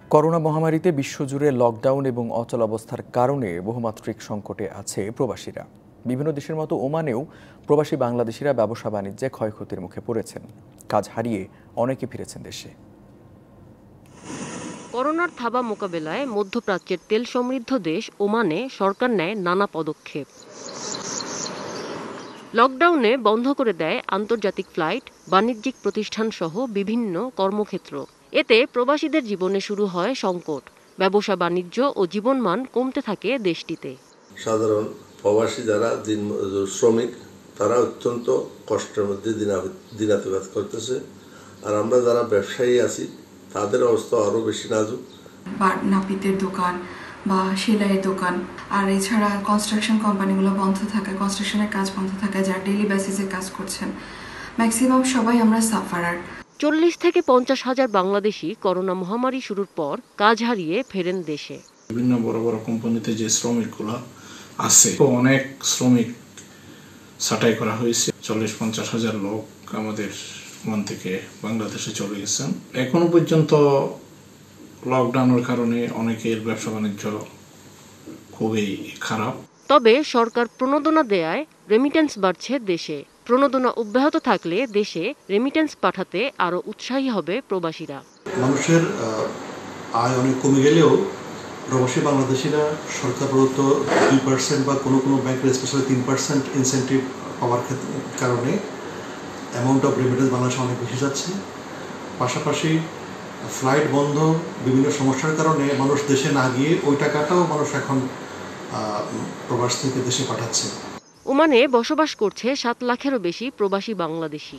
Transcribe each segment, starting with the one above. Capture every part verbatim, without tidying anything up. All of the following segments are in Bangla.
করোনা মহামারীতে বিশ্বজুড়ে লকডাউন এবং অচলাবস্থার কারণে বহুমাত্রিক সংকটে আছে প্রবাসীরা। বিভিন্ন দেশের মতো ওমানেও প্রবাসী বাংলাদেশিরা ব্যবসা বাণিজ্যে ক্ষয়ক্ষতির মুখে পড়েছেন। কাজ হারিয়ে অনেকে ফিরেছেন দেশে। করোনার থাবা মোকাবেলায় মধ্যপ্রাচ্যের তেল সমৃদ্ধ দেশ ওমানে সরকার নেয় নানা পদক্ষেপ। লকডাউনে বন্ধ করে দেয় আন্তর্জাতিক ফ্লাইট, বাণিজ্যিক প্রতিষ্ঠান সহ বিভিন্ন কর্মক্ষেত্র। এতে প্রবাসীদের জীবনে শুরু হয় সংকট। ব্যবসা বাণিজ্য ও জীবনমান কমতে থাকে দেশটিতে। সাধারণ প্রবাসী যারা দিন শ্রমিক তারা অত্যন্ত কষ্টের মধ্যে দিনাতিপাত করতেছে, আর আমরা যারা ব্যবসায়ী আছি তাদের অবস্থা আরো বেশি নাজুক। নাপিতের দোকান বা সেলাইয়ের দোকান, আর এছাড়া কনস্ট্রাকশন কোম্পানিগুলো বন্ধ থাকায়, কনস্ট্রাকশনের কাজ বন্ধ থাকায় যারা ডেইলি বেসিসে কাজ করছেন, ম্যাক্সিমাম সবাই আমরা সাফারার। চল্লিশ থেকে পঞ্চাশ হাজার বাংলাদেশি করোনা মহামারী শুরুর পর কাজ হারিয়ে ফেরেন দেশে। বিভিন্ন বড় বড় কোম্পানিতে যে শ্রমিকগুলো আছে, অনেক শ্রমিক ছাঁটাই করা হয়েছে। চল্লিশ পঞ্চাশ হাজার লোক আমাদের মন থেকে বাংলাদেশে চলে গেছেন। এখনো পর্যন্ত লকডাউনের কারণে অনেকের ব্যবসা বাণিজ্য খুবই খারাপ। তবে সরকার প্রণোদনা দেয়ায় রেমিটেন্স বাড়ছে দেশে। প্রণোদনা অব্যাহত থাকলে দেশে রেমিটেন্স পাঠাতে আরো উৎসাহী হবে প্রবাসীরা। মানুষের আয় অনেক কমে গেলেও প্রবাসী বাংলাদেশিরা সরকার প্রদত্ত দুই পার্সেন্ট বা কোনো কোনো ব্যাংকের স্পেশালি তিন পার্সেন্ট ইনসেন্টিভ পাওয়ার কারণে অ্যামাউন্ট অফ রেমিটেন্স বাংলাদেশে অনেক বেশি যাচ্ছে। পাশাপাশি ফ্লাইট বন্ধ, বিভিন্ন সমস্যার কারণে মানুষ দেশে না গিয়ে ওই টাকাটাও মানুষ এখন প্রবাস থেকে দেশে পাঠাচ্ছে। ওমানে বসবাস করছে সাত লাখেরও বেশি প্রবাসী বাংলাদেশি।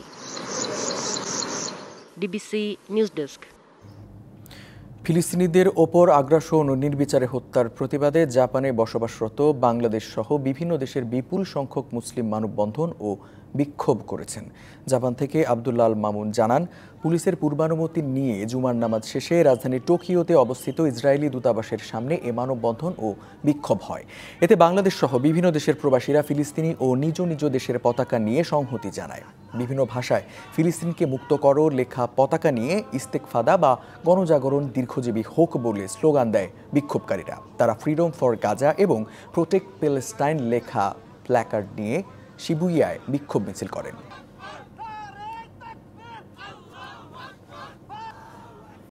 DBC news desk. ফিলিস্তিনিদের ওপর আগ্রাসন ও নির্বিচারে হত্যার প্রতিবাদে জাপানে বসবাসরত বাংলাদেশ সহ বিভিন্ন দেশের বিপুল সংখ্যক মুসলিম মানববন্ধন ও বিক্ষোভ করেছেন। জাপান থেকে আব্দুল্লাহ আল মামুন জানান, পুলিশের পূর্বানুমতি নিয়ে জুমার নামাজ শেষে রাজধানী টোকিওতে অবস্থিত ইসরায়েলি দূতাবাসের সামনে এ মানববন্ধন ও বিক্ষোভ হয়। এতে বাংলাদেশ সহ বিভিন্ন দেশের প্রবাসীরা ফিলিস্তিনি ও নিজ নিজ দেশের পতাকা নিয়ে সংহতি জানায়। বিভিন্ন ভাষায় ফিলিস্তিনকে মুক্ত করো লেখা পতাকা নিয়ে ইস্তেকফাদা বা গণজাগরণ দীর্ঘজীবী হোক বলে স্লোগান দেয় বিক্ষোভকারীরা। তারা ফ্রিডম ফর গাজা এবং প্রোটেক্ট প্যালেস্টাইন লেখা প্ল্যাকার্ড নিয়ে শিবুইয়ায় বিক্ষোভ মিছিল করেন।